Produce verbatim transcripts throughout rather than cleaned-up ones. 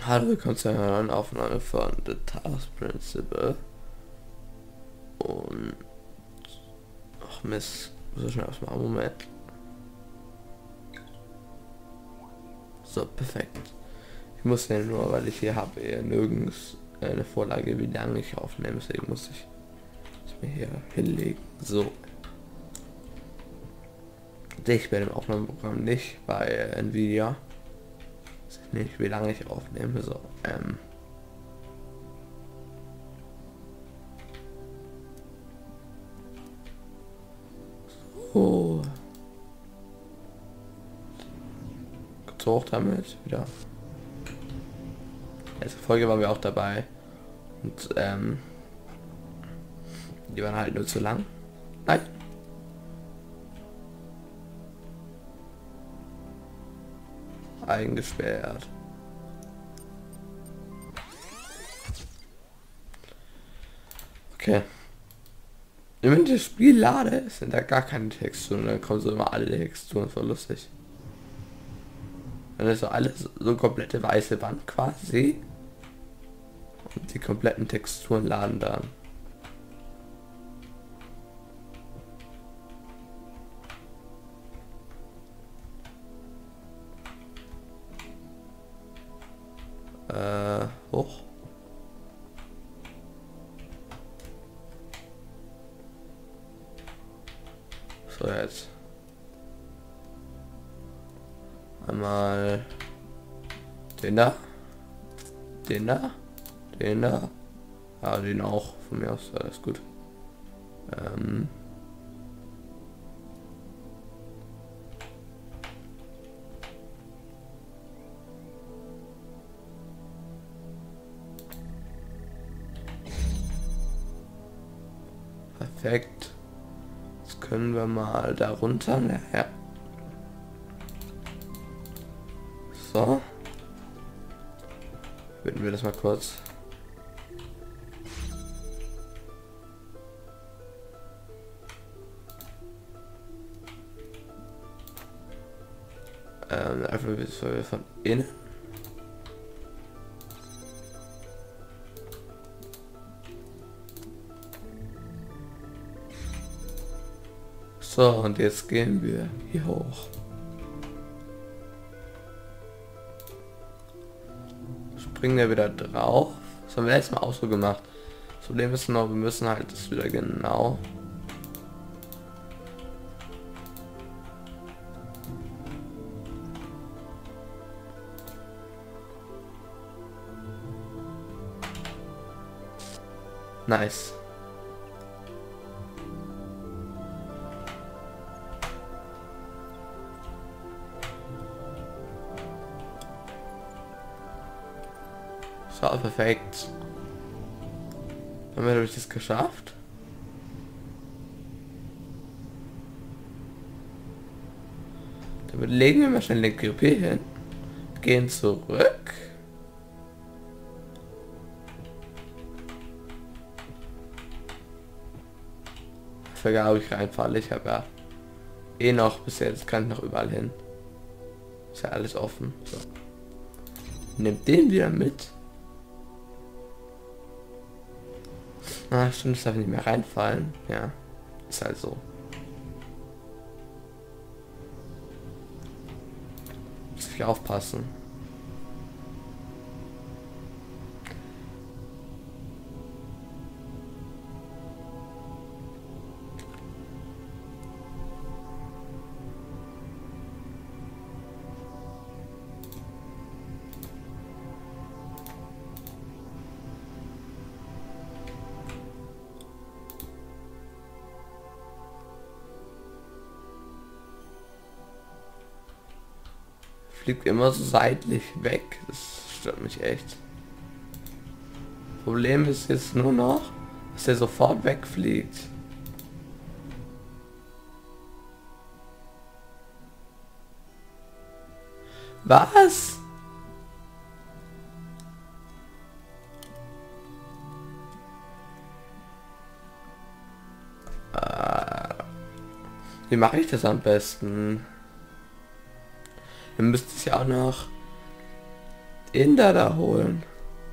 Hallo, willkommen zu einer neuen Aufnahme von The Task Principle. Und... Ach Mist, so schnell ausmachen, Moment. So, perfekt. Ich muss ja nur, weil ich hier habe eher nirgends eine Vorlage, wie lange ich aufnehme, deswegen muss ich das mir hier hinlegen. So. Sehe ich bei dem Aufnahmeprogramm nicht bei Nvidia. Nicht, wie lange ich aufnehme, so, ähm. So. Kurz hoch damit, wieder. Letzte Folge waren wir auch dabei. Und, ähm. Die waren halt nur zu lang. Nein. Eingesperrt. Okay. Wenn ich das Spiel lade, sind da gar keine Texturen, dann kommen so immer alle Texturen, so lustig. Dann ist so alles so komplette weiße Wand quasi. Und die kompletten Texturen laden dann. Äh, hoch. So, jetzt. Einmal den da. Den da. Den da. Ja, den auch. Von mir aus, alles gut. Ähm. Perfekt. Jetzt können wir mal da runter. Ja. So. Würden wir das mal kurz. Ähm, einfach von innen. So, und jetzt gehen wir hier hoch. Springen wir wieder drauf. Das haben wir letztes Mal auch so gemacht. Das Problem ist noch, wir müssen halt das wieder genau. Nice. So, perfekt. Haben wir das geschafft? Damit legen wir mal schnell den G P hin. Gehen zurück. Vergabe ich reinfalle. Ich habe ja eh noch bis jetzt, kann ich noch überall hin. Ist ja alles offen. So. Nehmt den wieder mit. Ah, stimmt, das darf nicht mehr reinfallen. Ja, ist halt so. Muss ich aufpassen. Fliegt immer so seitlich weg. Das stört mich echt. Problem ist jetzt nur noch, dass der sofort wegfliegt. Was? Äh, wie mache ich das am besten? Dann müsste es ja auch noch Inder da holen.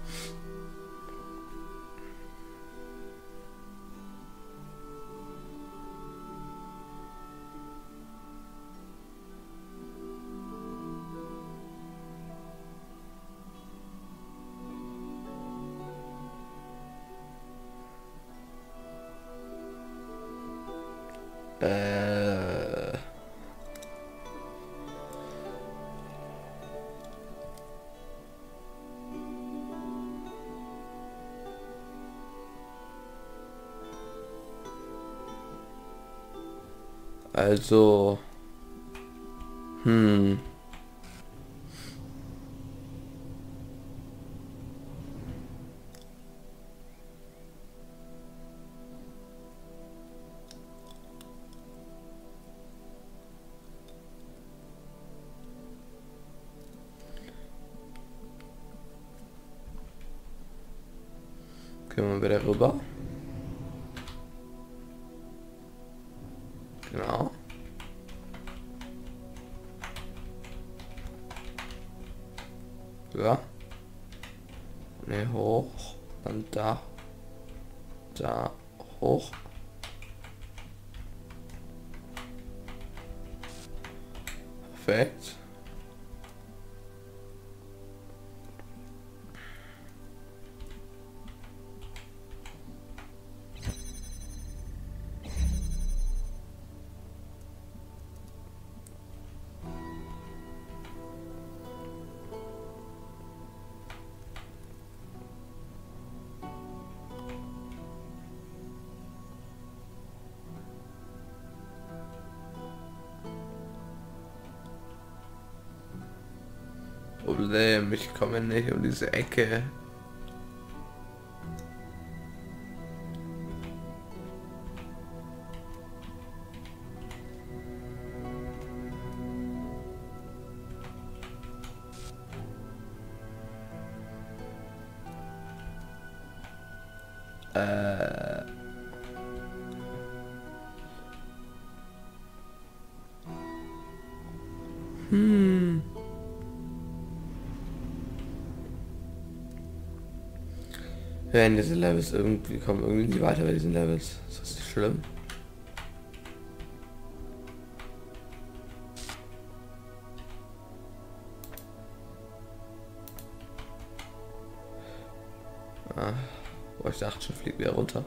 Äh. Also. Hm. Können wir wieder rüber? Genau. Ja. Ne, hoch. Dann da. Da. Hoch. Perfekt. Problem, ich komme nicht um diese Ecke. Äh. Hm. Ja, in diese Levels irgendwie kommen irgendwie nicht weiter bei diesen Levels. Ist das nicht schlimm? Ah, oh, ich dachte schon, fliegt wieder runter.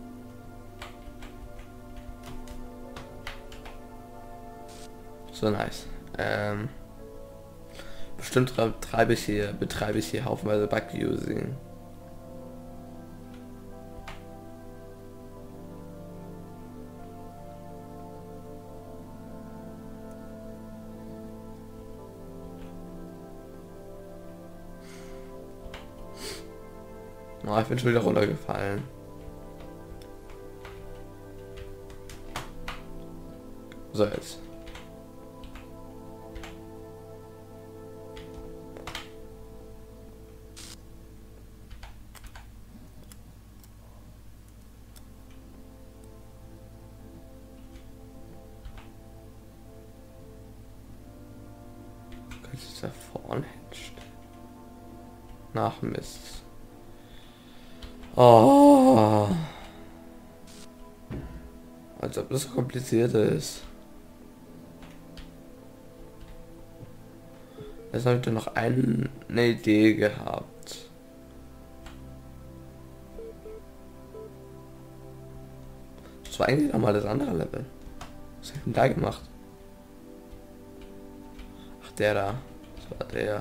So nice. Ähm, bestimmt treibe ich hier, betreibe ich hier haufenweise Bug-Using. Oh, ich bin schon wieder runtergefallen. So jetzt. Kann ich da vorne hinstellen? Nach Mist. Oh. Als ob das so kompliziert ist. Jetzt habe ich da noch eine Idee gehabt. Das war eigentlich nochmal das andere Level. Was hab ich denn da gemacht? Ach, der da. Das war der.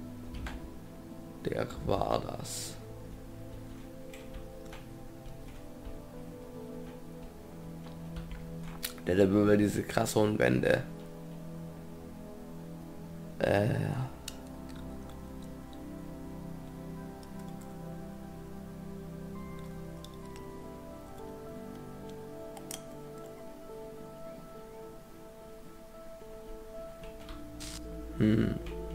Der war das. Der da über diese krass hohen Wände. Äh. Hm.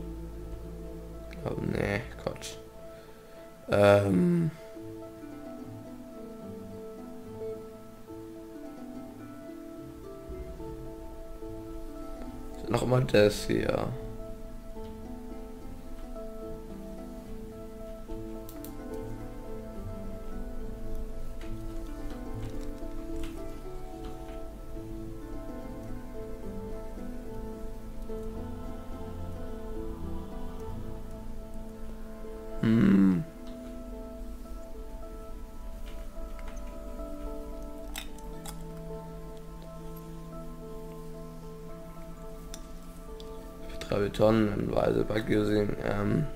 Oh nee, Gott. Ähm. Noch immer das hier. drei Betonenweise bei Geosing. Ähm,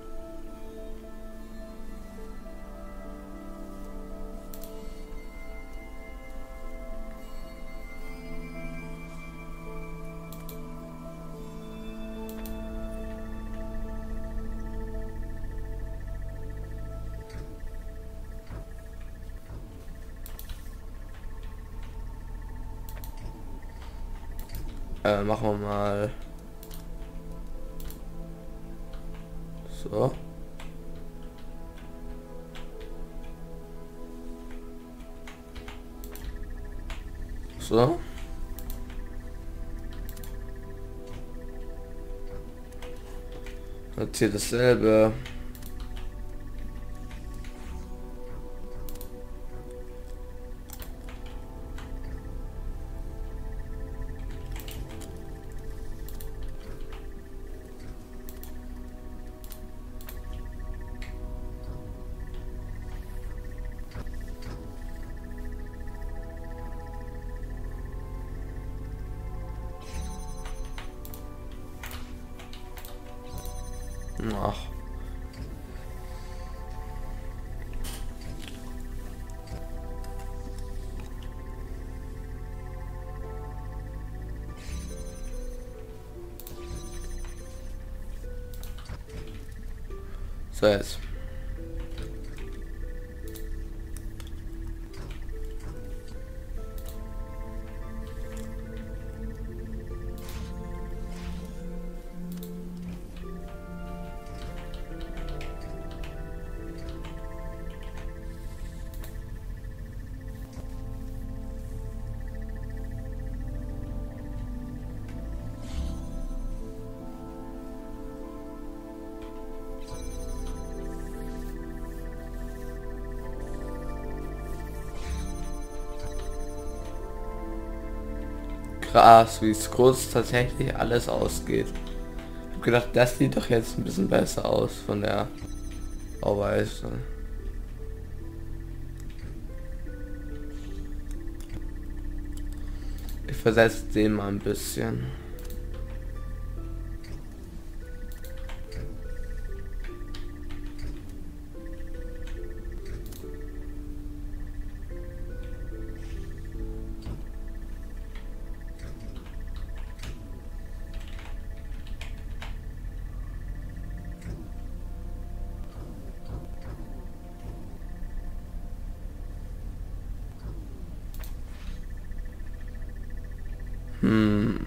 äh, machen wir mal so. So. Jetzt hier dasselbe. Ach. So jetzt. Krass, wie es kurz tatsächlich alles ausgeht. Ich hab gedacht, das sieht doch jetzt ein bisschen besser aus von der Bauweise. Ich versetze den mal ein bisschen. Hm.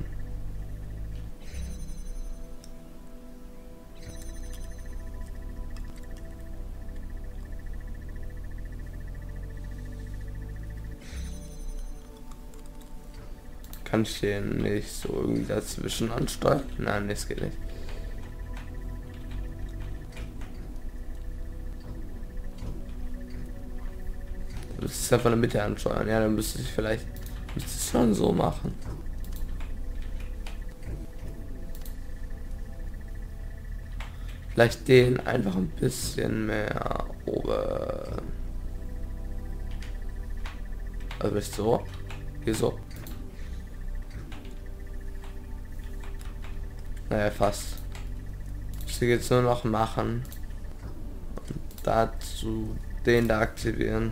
Kann ich den nicht so irgendwie dazwischen ansteuern? Nein, das geht nicht. Du müsstest ja von der Mitte ansteuern. Ja, dann müsste ich vielleicht müsste es schon so machen. Vielleicht den einfach ein bisschen mehr oben. Also nicht so. Hier so. Naja, fast. Ich will jetzt nur noch machen. Und dazu den da aktivieren.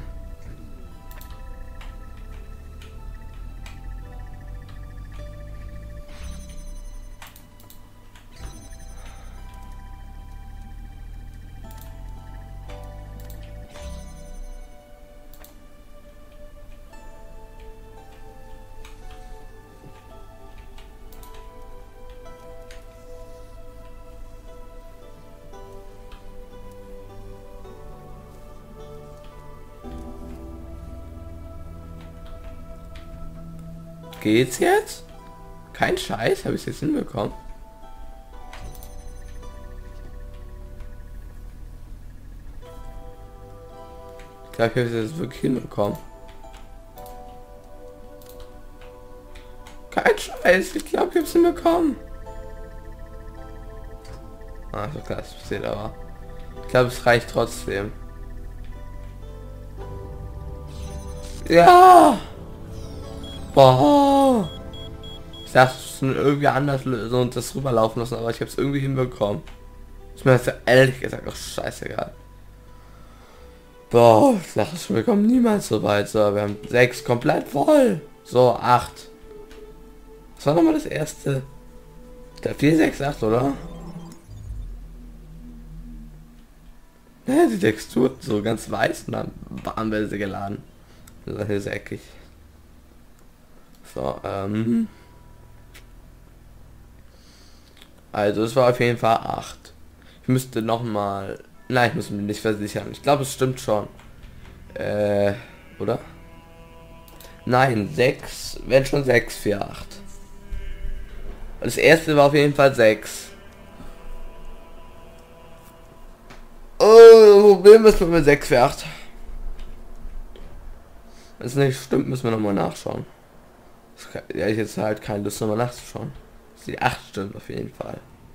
Geht's jetzt? Kein Scheiß, habe ich jetzt hinbekommen. Ich glaube, ich habe es jetzt wirklich hinbekommen. Kein Scheiß, ich glaube, ich habe es hinbekommen. Ah, so klar, das passiert aber. Ich glaube, es reicht trotzdem. Ja! Boah! Ich dachte, es ist irgendwie anders lösen und das rüberlaufen lassen, aber ich habe es irgendwie hinbekommen. Ist mir jetzt ehrlich gesagt auch scheißegal. Boah, ich dachte schon, wir kommen niemals so weit. So, wir haben sechs komplett voll. So, acht. Was war nochmal das erste? Der vier, sechs, acht, oder? Ja, die Textur so ganz weiß und dann waren wir sie geladen. Das ist eckig. So, ähm. Also es war auf jeden Fall acht. Ich müsste noch mal. Nein, ich muss mich nicht versichern. Ich glaube, es stimmt schon. Äh, oder? Nein, sechs. Wenn schon sechs, vier, acht. Das erste war auf jeden Fall sechs. Oh, Problem ist mit sechs, vier, acht. Wenn es nicht stimmt, müssen wir nochmal nachschauen. Ja, ich jetzt halt keine Lust nochmal nachzuschauen. Die acht stimmt auf jeden Fall.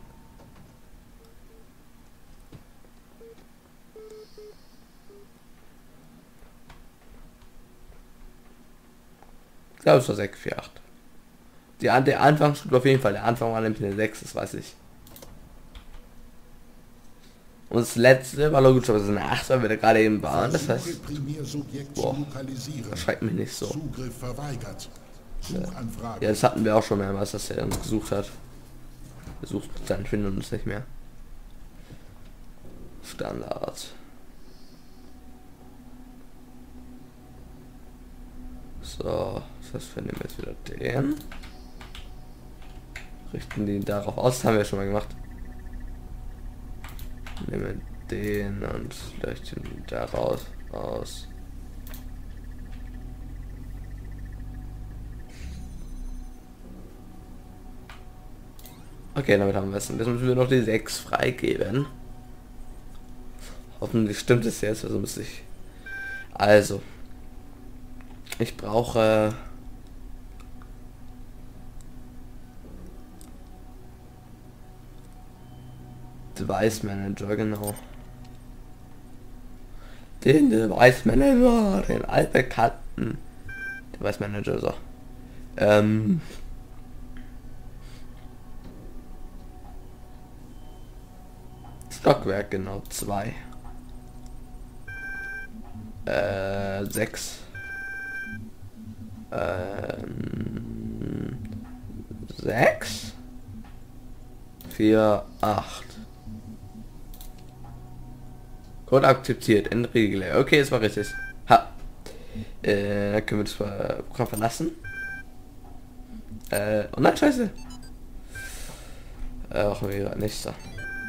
Ich glaube, es war sechs, vier, acht. Die, der Anfang stimmt auf jeden Fall. Der Anfang war nämlich eine sechs, das weiß ich. Und das letzte war logischerweise eine acht, weil wir da gerade eben waren. Das heißt, boah, das schreckt mich nicht so. Ja, das hatten wir auch schon mehrmals, dass er uns gesucht hat. Wir suchen dann finden uns nicht mehr. Standard. So, das heißt, wir nehmen jetzt wieder den. Richten den darauf aus, das haben wir schon mal gemacht. Nehmen den und leuchten daraus aus. Okay, damit haben wir es. Und jetzt müssen wir noch die sechs freigeben. Hoffentlich stimmt es jetzt, also muss ich. Also. Ich brauche. Device Manager, genau. Den Device Manager, den altbekannten Device Manager, so. Ähm. Stockwerk, genau, zwei. Äh, sechs. Ähm, sechs. Vier, acht. Code akzeptiert, in Regel. Okay, es war richtig. Ha. Äh, dann können wir das Programm verlassen. Äh, oh nein, scheiße. Äh, auch wieder nicht so.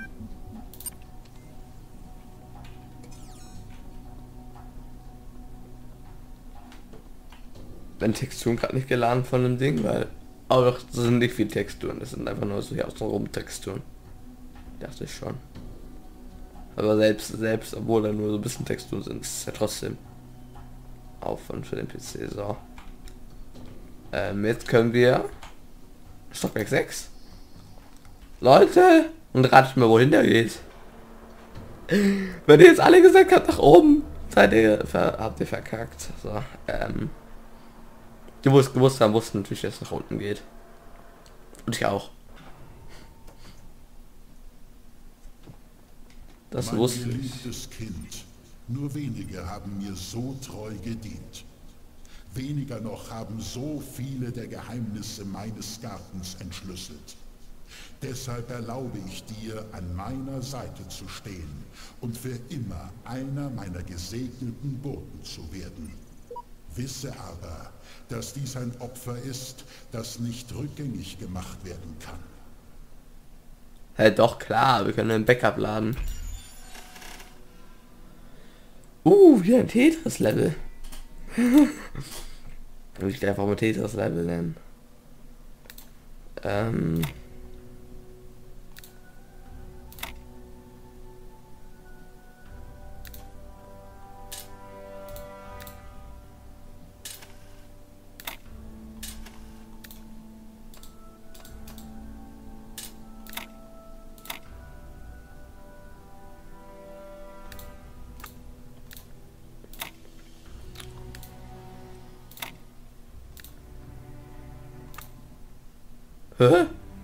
Wenn Texturen gerade nicht geladen von dem Ding, weil auch das sind nicht viele Texturen, das sind einfach nur so hier außenrum Texturen. Dachte ich schon. Aber selbst, selbst, obwohl da nur so ein bisschen Texturen sind, ist es ja trotzdem Aufwand für den P C. So. Ähm, jetzt können wir Stockwerk sechs. Leute! Und ratet mal, wohin der geht. Wenn ihr jetzt alle gesagt habt, nach oben, seid ihr, habt ihr verkackt. So, ähm. Die wussten, gewusst haben, wussten natürlich, dass es nach unten geht. Und ich auch. Das mein wusste ich. geliebtes Kind, nur wenige haben mir so treu gedient. Weniger noch haben so viele der Geheimnisse meines Gartens entschlüsselt. Deshalb erlaube ich dir, an meiner Seite zu stehen und für immer einer meiner gesegneten Boten zu werden. Wisse aber, dass dies ein Opfer ist, das nicht rückgängig gemacht werden kann. Hey, doch klar, wir können ein Backup laden. Uh, wieder ein Tetris-Level. Will ich einfach mal Tetris-Level nennen. Ähm. Hä?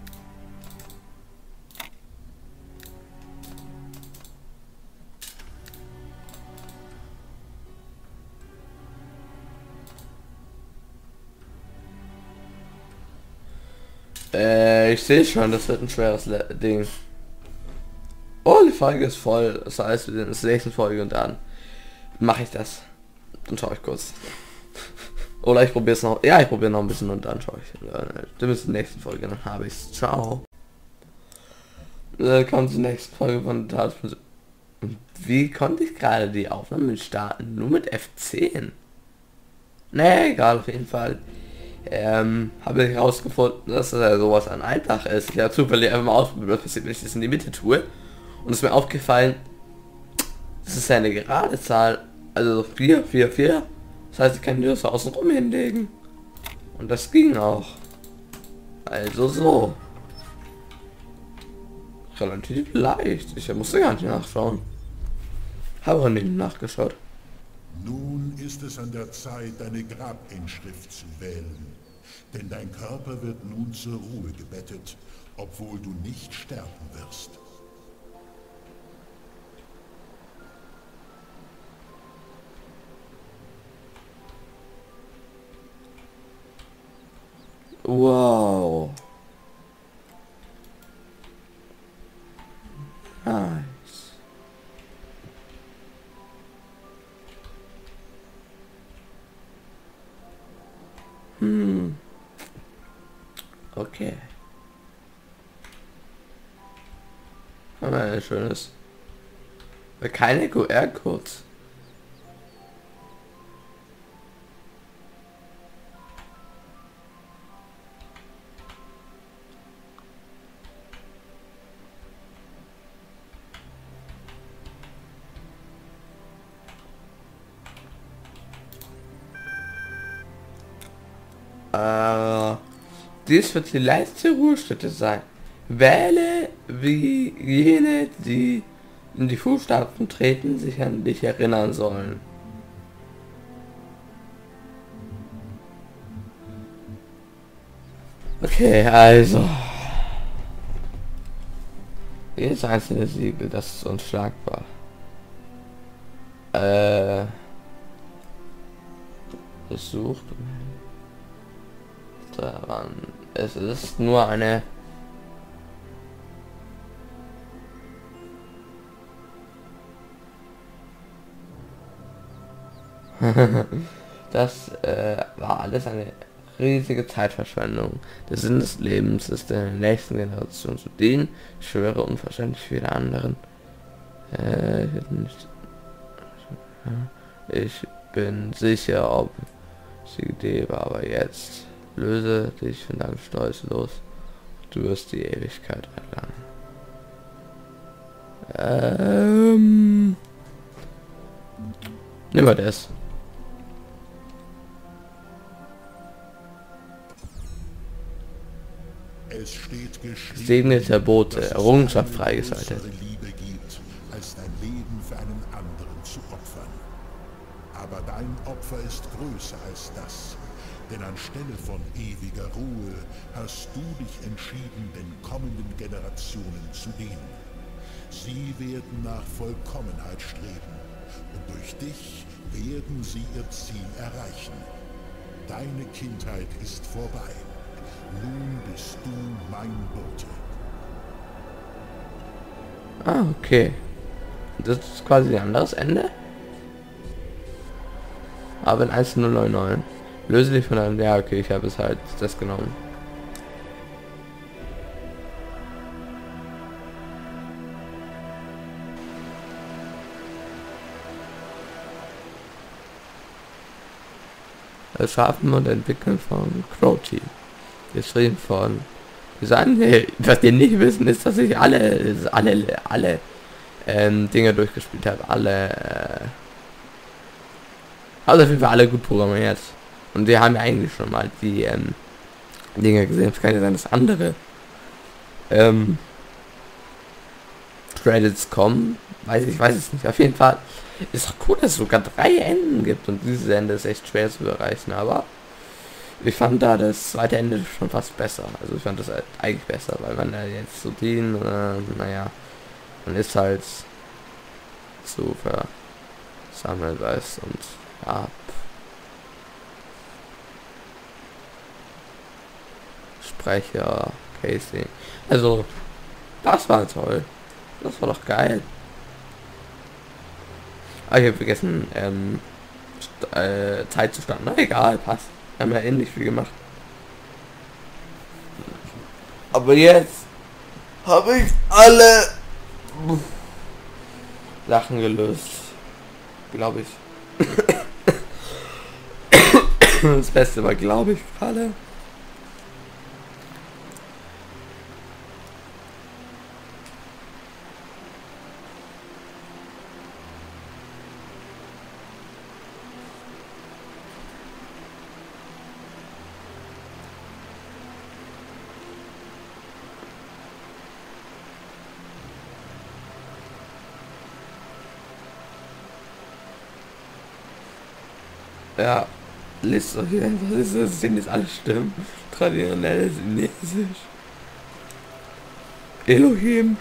Äh, ich sehe schon, das wird ein schweres Le Ding. Oh, die Folge ist voll. Das heißt, wir sind in der nächsten Folge und dann mache ich das. Dann schaue ich kurz. Oder ich probiere es noch. Ja, ich probiere noch ein bisschen und dann schaue ich. Dann bis zur nächsten Folge, dann habe ich es. Ciao. Willkommen zur nächsten Folge von Tatspitze. Wie konnte ich gerade die Aufnahme starten? Nur mit F zehn? Nee, egal, auf jeden Fall. Ähm, habe ich herausgefunden, dass das ja sowas an einfach ist. Ich habe zufällig einfach mal ausprobiert, was passiert, wenn ich das in die Mitte tue. Und es ist mir aufgefallen, das ist ja eine gerade Zahl, also vier, vier, vier. Das heißt, ich kann die so außen rum hinlegen. Und das ging auch. Also so. Relativ leicht. Ich musste gar nicht nachschauen. Habe aber nicht nachgeschaut. Nun ist es an der Zeit, deine Grabinschrift zu wählen. Denn dein Körper wird nun zur Ruhe gebettet, obwohl du nicht sterben wirst. Wow. Nice. Hm. Okay. Aber ein schönes. Keine Q R-Codes. Äh, dies wird die letzte Ruhestätte sein. Wähle wie jene, die in die Fußstapfen treten, sich an dich erinnern sollen. Okay, also. Jedes einzelne Siegel, das ist unschlagbar. Äh. Besucht. Daran. Es ist nur eine das äh, war alles eine riesige Zeitverschwendung. Der Sinn des Lebens ist in der nächsten Generation zu dienen. Ich schwöre unverständlich viele anderen. Äh, ich bin sicher, ob sie Idee war, aber jetzt löse dich von deinem Stolz los. Du wirst die Ewigkeit erlangen. Ähm. Nimm mal das. Es steht geschrieben, Gesegneter Bote, Errungenschaft freigeschaltet. Liebe gibt, als dein Leben für einen anderen zu opfern. Aber dein Opfer ist größer als das. Denn anstelle von ewiger Ruhe hast du dich entschieden, den kommenden Generationen zu dienen. Sie werden nach Vollkommenheit streben und durch dich werden sie ihr Ziel erreichen. Deine Kindheit ist vorbei. Nun bist du mein Bote. Ah, okay. Das ist quasi ein anderes Ende. Aber in eins null neun neun. Löse dich von einem... Ja, okay, ich habe es halt das genommen. Das Schaffen und Entwickeln von Crow Team. Geschrieben von... Wir sagen, hey, was wir nicht wissen, ist, dass ich alle, alle, alle ähm, Dinge durchgespielt habe. Alle... Äh, also auf jeden Fall alle gut programmiert. Und wir haben ja eigentlich schon mal die ähm, Dinge gesehen. Es kann ja sein, dass andere ähm, Credits kommen. Weiß ich, weiß es nicht. Auf jeden Fall ist doch cool, dass es sogar drei Enden gibt. Und dieses Ende ist echt schwer zu erreichen. Aber Ich fand da das zweite Ende schon fast besser. Also ich fand das halt eigentlich besser, weil man da jetzt so den, äh, naja, man ist halt so versammelt weiß und ja. Sprecher, Casey. Also, das war toll. Das war doch geil. Ah, ich habe vergessen, ähm, äh, Zeit zu starten. Na egal, passt. Haben ja ähnlich viel gemacht. Aber jetzt habe ich alle Sachen gelöst. Glaube ich. Das Beste war, glaube ich, gerade. Ja, lest euch einfach, das ist, sind jetzt alles Stimmen. Traditionelles Chinesisch. Elohim.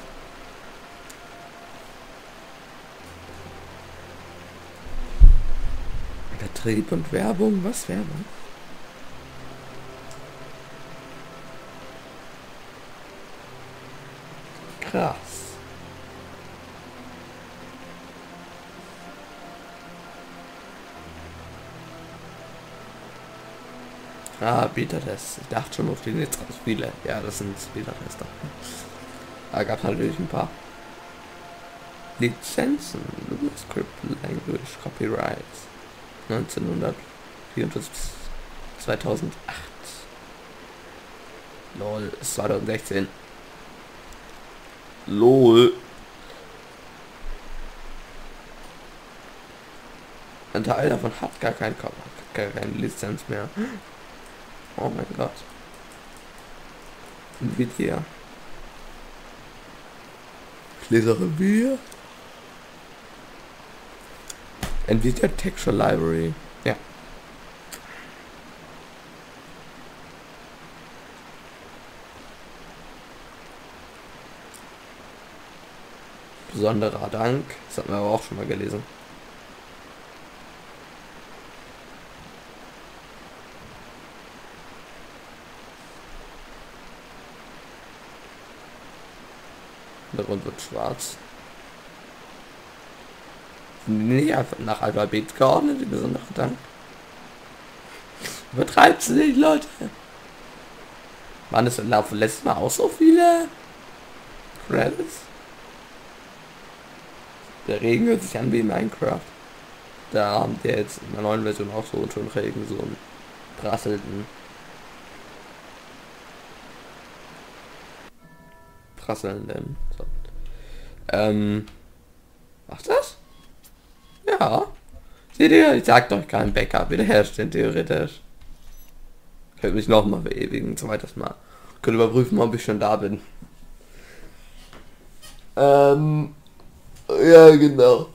Vertrieb und Werbung, was Werbung? Krass. Ah, Beta-Tests. Ich dachte schon, auf den jetzt ganz viele. Ja, das sind Beta-Tester. Da gab es natürlich ein paar Lizenzen. Script Language Copyrights. neunzehnhundertvierundvierzig bis zweitausendacht. Lol, ist zweitausendsechzehn. Lol. Ein Teil davon hat gar kein gar keine Lizenz mehr. Oh mein Gott. Nvidia. Ich lese Revier. Nvidia Texture Library. Ja. Besonderer Dank. Das hatten wir aber auch schon mal gelesen. Der Grund wird schwarz. Nee, einfach nach Alphabet geordnet, die besondere Dank. Übertreibt's nicht, Leute. Waren es letztes Mal auch so viele Credits? Der Regen hört sich an wie in Minecraft. Da haben die jetzt in der neuen Version auch so schon Regen, so einen prasselnden. Prasselnden. So. Ähm. Macht das? Ja. Seht ihr, ich sag doch kein Backup wiederherstellen, theoretisch. Ich könnte mich nochmal verewigen, zweites Mal. Könnte überprüfen, ob ich schon da bin. Ähm. Ja, genau.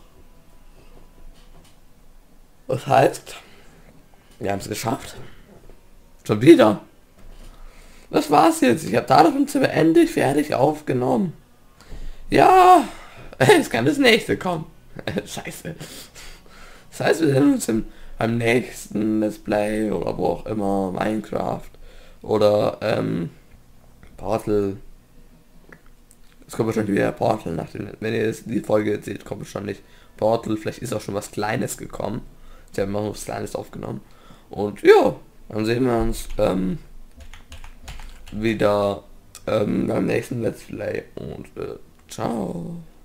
Was heißt? Wir haben es geschafft. Schon wieder. Das war's jetzt. Ich habe davon zu Ende fertig aufgenommen. Ja, es kann das nächste kommen. Scheiße. Das heißt, wir sehen uns im, beim nächsten Let's Play oder wo auch immer, Minecraft oder ähm, Portal. Es kommt wahrscheinlich wieder Portal nach dem, wenn ihr jetzt die Folge jetzt seht, kommt wahrscheinlich Portal. Vielleicht ist auch schon was Kleines gekommen. Ich habe noch was Kleines aufgenommen. Und ja, dann sehen wir uns ähm, wieder ähm, beim nächsten Let's Play und äh, ciao.